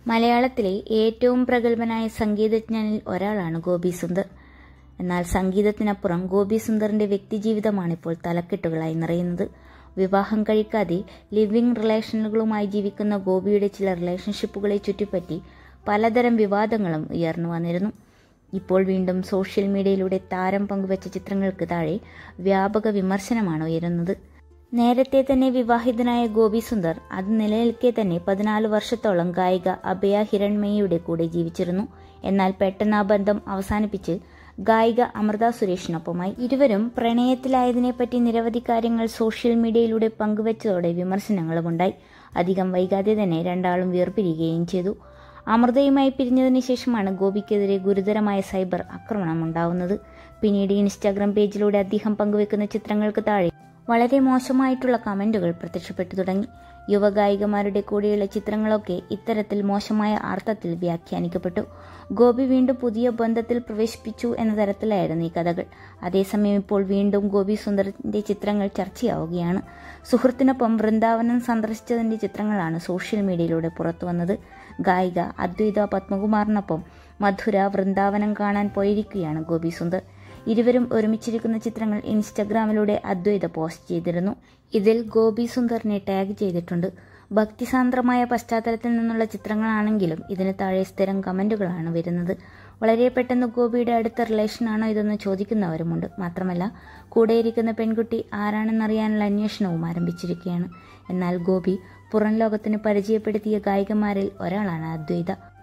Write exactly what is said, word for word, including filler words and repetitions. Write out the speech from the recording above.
മലയാളത്തിലെ ഏറ്റവും പ്രഗത്ഭനായ സംഗീതജ്ഞനിൽ ഒരാളാണ് ഗോപി സുന്ദർ. എന്നാൽ സംഗീതത്തിനപ്പുറം ഗോപി സുന്ദറിന്റെ വ്യക്തിജീവിതമാണിപ്പോൾ തലക്കെട്ടുകളായി നിറയുന്നത്. വിവാഹം കഴിക്കാതെ ലിവിംഗ് റിലേഷനുകളുമായി ജീവിക്കുന്ന ഗോപിയുടെ ചില റിലേഷൻഷിപ്പുകളെ ചുറ്റിപ്പറ്റി പലതരം വിവാദങ്ങളും ഉയർന്നു വന്നിരുന്നു. ഇപ്പോൾ വീണ്ടും സോഷ്യൽ മീഡിയയിലൂടെ താരം പങ്കുവച്ച ചിത്രങ്ങൾക്ക് താഴെ വ്യാപക വിമർശനമാണ് ഉയരുന്നത്. നേരത്തെ തന്നെ വിവാഹിതനായ ഗോപി സുന്ദർ അത് നിലനിൽക്കെ തന്നെ പതിനാല് വർഷത്തോളം ഗായിക അഭയ ഹിരൺമയിയുടെ കൂടെ ജീവിച്ചിരുന്നു. എന്നാൽ പെട്ടെന്ന് ആ ബന്ധം അവസാനിപ്പിച്ച് ഗായിക അമൃത സുരേഷിനൊപ്പമായി. ഇരുവരും പ്രണയത്തിലായതിനെപ്പറ്റി നിരവധി കാര്യങ്ങൾ സോഷ്യൽ മീഡിയയിലൂടെ പങ്കുവച്ചതോടെ വിമർശനങ്ങളുമുണ്ടായി. അധികം വൈകാതെ തന്നെ രണ്ടാളും വേർപിരിയുകയും ചെയ്തു. അമൃതയുമായി പിരിഞ്ഞതിന് ശേഷമാണ് ഗോപിക്കെതിരെ ഗുരുതരമായ സൈബർ ആക്രമണം ഉണ്ടാവുന്നത്. പിന്നീട് ഇൻസ്റ്റാഗ്രാം പേജിലൂടെ അദ്ദേഹം പങ്കുവെക്കുന്ന ചിത്രങ്ങൾക്ക് താഴെ വളരെ മോശമായിട്ടുള്ള കമന്റുകൾ പ്രത്യക്ഷപ്പെട്ടു തുടങ്ങി. യുവഗായികമാരുടെ കൂടെയുള്ള ചിത്രങ്ങളൊക്കെ ഇത്തരത്തിൽ മോശമായ അർത്ഥത്തിൽ വ്യാഖ്യാനിക്കപ്പെട്ടു. ഗോപി വീണ്ടും പുതിയ ബന്ധത്തിൽ പ്രവേശിപ്പിച്ചു എന്ന തരത്തിലായിരുന്നു ഈ കഥകൾ. അതേസമയം ഇപ്പോൾ വീണ്ടും ഗോപി സുന്ദറിന്റെ ചിത്രങ്ങൾ ചർച്ചയാവുകയാണ്. സുഹൃത്തിനൊപ്പം വൃന്ദാവനം സന്ദർശിച്ചതിന്റെ ചിത്രങ്ങളാണ് സോഷ്യൽ മീഡിയയിലൂടെ പുറത്തുവന്നത്. ഗായിക അദ്വൈത പത്മകുമാറിനൊപ്പം മധുര വൃന്ദാവനം കാണാൻ പോയിരിക്കുകയാണ് ഗോപി സുന്ദർ. ഇരുവരും ഒരുമിച്ചിരിക്കുന്ന ചിത്രങ്ങൾ ഇൻസ്റ്റഗ്രാമിലൂടെ അദ്വൈത പോസ്റ്റ് ചെയ്തിരുന്നു. ഇതിൽ ഗോപി സുന്ദറിനെ ടാഗ് ചെയ്തിട്ടുണ്ട്. ഭക്തിസാന്ദ്രമായ പശ്ചാത്തലത്തിൽ നിന്നുള്ള ചിത്രങ്ങളാണെങ്കിലും ഇതിന് താഴെ സ്ഥിരം കമന്റുകളാണ് വരുന്നത്. വളരെ പെട്ടെന്ന് ഗോപിയുടെ അടുത്ത റിലേഷനാണോ ഇതെന്ന് ചോദിക്കുന്നവരുമുണ്ട്. മാത്രമല്ല കൂടെയിരിക്കുന്ന പെൺകുട്ടി ആരാണെന്നറിയാനുള്ള അന്വേഷണവും ആരംഭിച്ചിരിക്കുകയാണ്. എന്നാൽ ഗോപി പുറം ലോകത്തിന് പരിചയപ്പെടുത്തിയ ഗായികമാരിൽ ഒരാളാണ് അദ്വൈത.